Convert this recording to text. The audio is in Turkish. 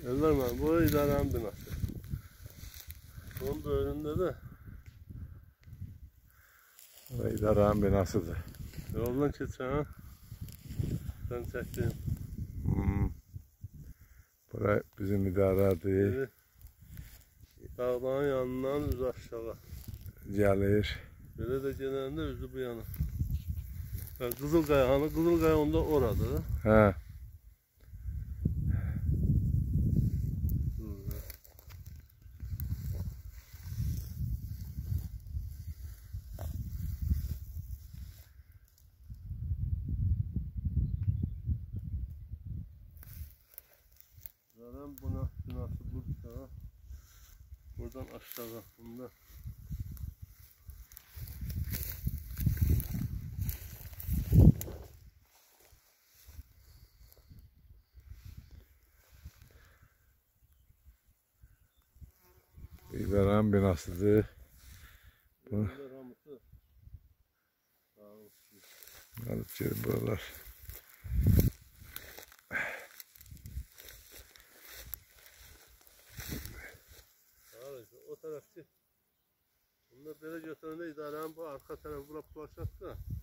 Ellerle bu idarenin binası. Bunun da önünde de bu idarenin binasıdır. yoldan geçen ha. Sen çektin. Burası bizim idare değil. Dağların yanından üz aşağı. Gelir. Böyle de genelde üzü bu yana. Yani Kızılkaya, hani Kızılkaya onda orada. He. Zaten buna binası burada. Buradan aşağı bunda. İdarenin binasıdır. Bu. Alıp gelin buralar. O tarafçı. Bunlar böyle götürende idarenin bu arka tarafı bura bulaşacak da.